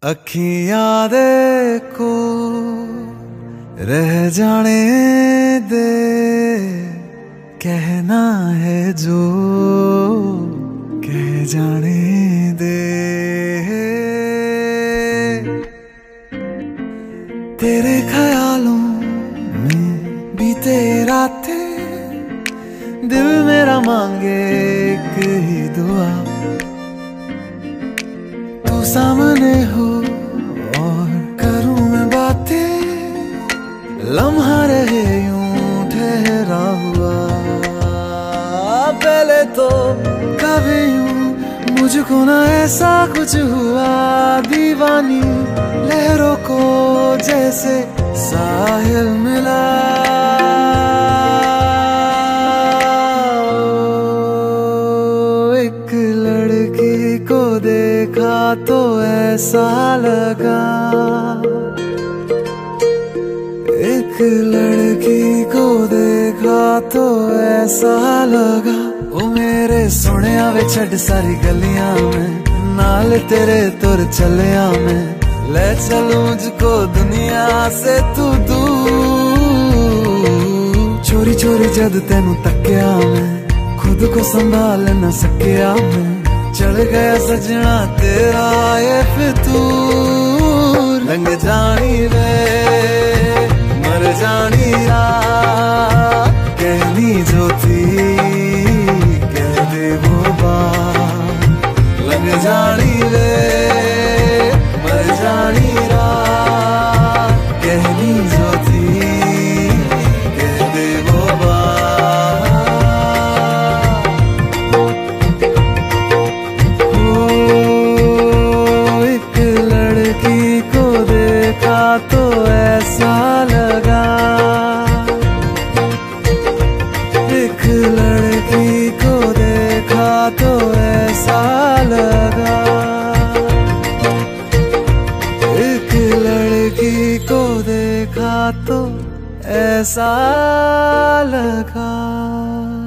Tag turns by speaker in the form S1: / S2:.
S1: अखियां देखो रह जाने दे, कहना है जो कह जाने दे। तेरे ख्यालों में बीते रातें, दिल मेरा मांगे एक ही दुआ, तू सामने हो और करूं मैं बातें, लम्हा रहे यूं ठहरा हुआ। पहले तो कभी यूं मुझको ना ऐसा कुछ हुआ, दीवानी लहरों को जैसे साहिल मिला। एक लड़की को देखा तो ऐसा लगा, एक लड़की को देखा तो ऐसा लगा। ओ मेरे सोनिया वे छड़ सारी गलियां में, नाल तेरे तुर चलिया मैं, ले चलूं मुझको दुनिया से तू दूर। चोरी चोरी जद तेनू तक्या मैं, खुद को संभाल न सकिया मैं, चढ़ गया सजना तेरा ये फितूर। लंघ जानी रे मर जानी रात, कहनी जो थी कह दे वो बात। लंघ जानी रे मर जानी रात, कहनी जो थी कह दे वो बात। ओ एक लड़की को देखा तो ऐसा लगा, एक लड़की को देखा तो ऐसा लगा, एक लड़की को देखा तो ऐसा लगा।